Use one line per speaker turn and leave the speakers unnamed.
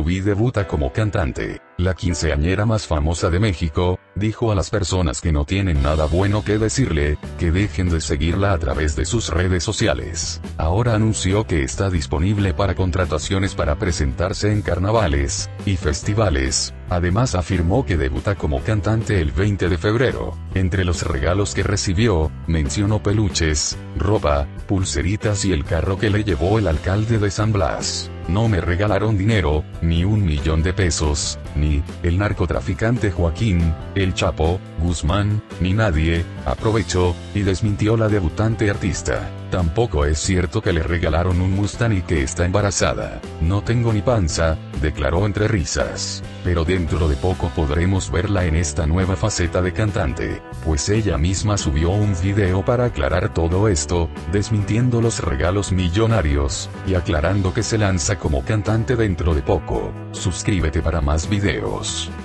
Rubí debuta como cantante. La quinceañera más famosa de México, dijo a las personas que no tienen nada bueno que decirle, que dejen de seguirla a través de sus redes sociales. Ahora anunció que está disponible para contrataciones para presentarse en carnavales y festivales. Además afirmó que debuta como cantante el 20 de febrero. Entre los regalos que recibió, mencionó peluches, ropa, pulseritas y el carro que le llevó el alcalde de San Blas. No me regalaron dinero, ni $1.000.000, ni el narcotraficante Joaquín, el Chapo, Guzmán, ni nadie, aprovechó y desmintió la debutante artista. Tampoco es cierto que le regalaron un Mustang y que está embarazada. No tengo ni panza, declaró entre risas. Pero dentro de poco podremos verla en esta nueva faceta de cantante, pues ella misma subió un video para aclarar todo esto, desmintiendo los regalos millonarios, y aclarando que se lanza como cantante dentro de poco. Suscríbete para más videos.